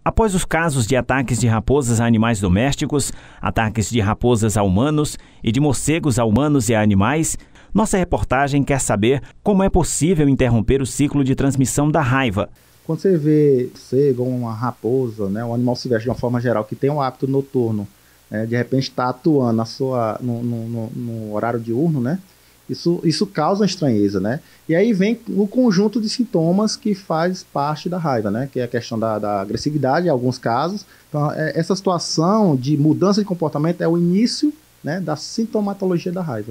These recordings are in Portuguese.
Após os casos de ataques de raposas a animais domésticos, ataques de raposas a humanos e de morcegos a humanos e a animais, nossa reportagem quer saber como é possível interromper o ciclo de transmissão da raiva. Quando você vê morcego, uma raposa, né, um animal silvestre de uma forma geral que tem um hábito noturno, de repente está atuando no horário diurno, né? Isso causa uma estranheza, né? E aí vem o conjunto de sintomas que faz parte da raiva, né? Que é a questão da agressividade, em alguns casos. Então, essa situação de mudança de comportamento é o início, né, da sintomatologia da raiva.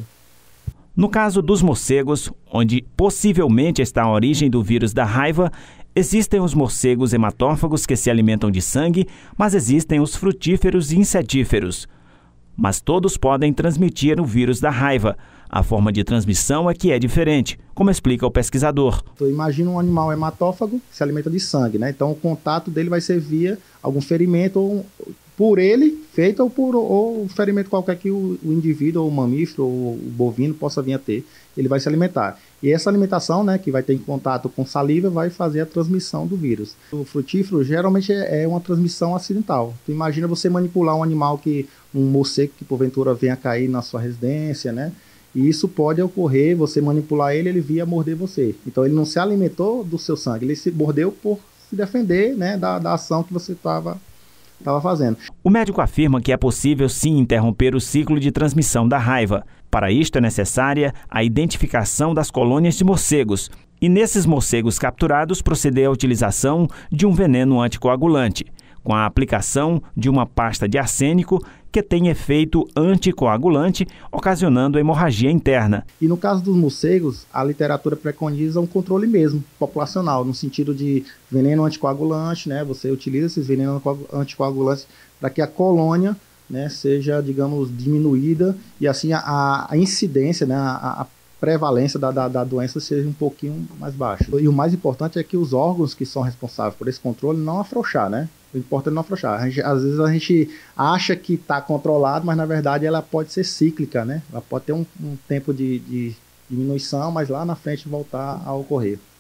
No caso dos morcegos, onde possivelmente está a origem do vírus da raiva, existem os morcegos hematófagos que se alimentam de sangue, mas existem os frutíferos e insetíferos. Mas todos podem transmitir o vírus da raiva. A forma de transmissão é que é diferente, como explica o pesquisador. Então, imagina um animal hematófago que se alimenta de sangue, né? Então o contato dele vai ser via algum ferimento, ou por ele feito, ou ferimento qualquer que o indivíduo, ou o mamífero, ou o bovino possa vir a ter. Ele vai se alimentar. E essa alimentação, né, que vai ter em contato com saliva, vai fazer a transmissão do vírus. O frutífero geralmente é uma transmissão acidental. Então, imagina você manipular um morcego que porventura venha cair na sua residência, né? E isso pode ocorrer, você manipular ele via morder você. Então ele não se alimentou do seu sangue, ele se mordeu por se defender, né, da ação que você estava fazendo. O médico afirma que é possível sim interromper o ciclo de transmissão da raiva. Para isto é necessária a identificação das colônias de morcegos e nesses morcegos capturados proceder à utilização de um veneno anticoagulante, com a aplicação de uma pasta de arsênico que tem efeito anticoagulante, ocasionando hemorragia interna. E no caso dos morcegos, a literatura preconiza um controle mesmo, populacional, no sentido de veneno anticoagulante, né? Você utiliza esses venenos anticoagulantes para que a colônia, né, seja, digamos, diminuída e assim a incidência, né, a prevalência da doença seja um pouquinho mais baixa. E o mais importante é que os órgãos que são responsáveis por esse controle não afrouxar, né? O importante é não afrouxar. Às vezes a gente acha que está controlado, mas na verdade ela pode ser cíclica, né? Ela pode ter um tempo de diminuição, mas lá na frente voltar a ocorrer.